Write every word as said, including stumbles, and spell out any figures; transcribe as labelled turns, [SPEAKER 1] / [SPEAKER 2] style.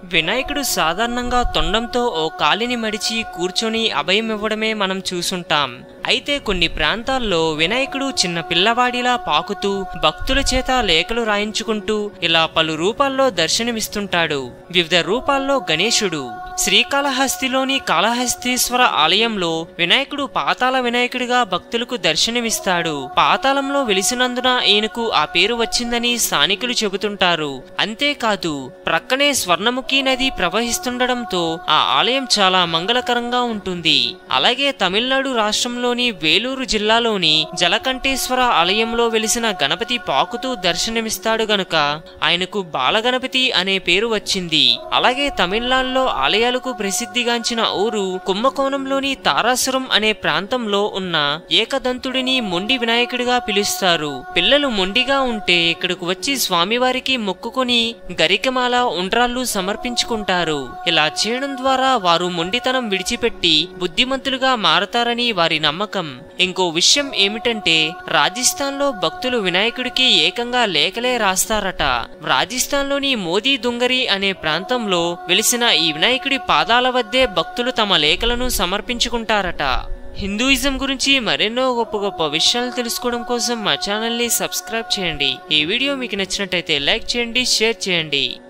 [SPEAKER 1] వినాయకుడు సాధారణంగా తొండంతో ఓ కాలిని మడిచి కూర్చొని అభయం ఇవ్వడమే మనం చూసుంటాం. అయితే కొన్ని ప్రాంతాల్లో వినాయకుడు చిన్న పిల్లవాడిలా పాకుతూ భక్తుల చేత లేఖలు రాయించుకుంటూ ఇలా పలు రూపాల్లో దర్శనమిస్తుంటాడు. వివిధ రూపాల్లో గణేశుడు. శ్రీకాళహస్తిలోని కాళహస్తీశ్వర ఆలయంలో వినాయకుడు పాతాళ వినాయకుడిగా భక్తులకు దర్శనమిస్తాడు. పాతాళంలో వెలిసినందున ఈయనకు ఆ పేరు వచ్చిందని స్థానికులు చెబుతుంటారు. అంతేకాదు ప్రక్కనే స్వర్ణముఖి నది ప్రవహిస్తుండడంతో ఆ ఆలయం చాలా మంగళకరంగా ఉంటుంది. అలాగే తమిళనాడు రాష్ట్రంలోని వేలూరు జిల్లాలోని జలకంఠేశ్వర ఆలయంలో వెలిసిన గణపతి పాకుతూ దర్శనమిస్తాడు గనుక ఆయనకు బాలగణపతి అనే పేరు వచ్చింది. అలాగే తమిళనాడులో ఆలయాలకు ప్రసిద్ధిగాంచిన ఊరు కుంభకోణంలోని తారాసురం అనే ప్రాంతంలో ఉన్న ఏకదంతుడిని మొండి వినాయకుడిగా పిలుస్తారు. పిల్లలు మొండిగా ఉంటే ఇక్కడకు వచ్చి స్వామివారికి మొక్కుకొని గరికమాల ఉండ్రాళ్ళు సమర్పించుకుంటారు. ఇలా చేయడం ద్వారా వారు మొండితనం విడిచిపెట్టి బుద్ధిమంతులుగా మారతారని వారి నమ్మకం. ఇంకో విషయం ఏమిటంటే రాజస్థాన్ లో భక్తులు వినాయకుడికి ఏకంగా లేఖలే రాస్తారట. రాజస్థాన్ లోని మోదీ దుంగరి అనే ప్రాంతంలో వెలిసిన ఈ వినాయకుడి పాదాల వద్దే భక్తులు తమ లేఖలను సమర్పించుకుంటారట. హిందూయిజం గురించి మరెన్నో గొప్ప గొప్ప విషయాలు తెలుసుకోవడం కోసం మా ఛానల్ ని సబ్స్క్రైబ్ చేయండి. ఈ వీడియో మీకు నచ్చినట్టయితే లైక్ చేయండి, షేర్ చేయండి.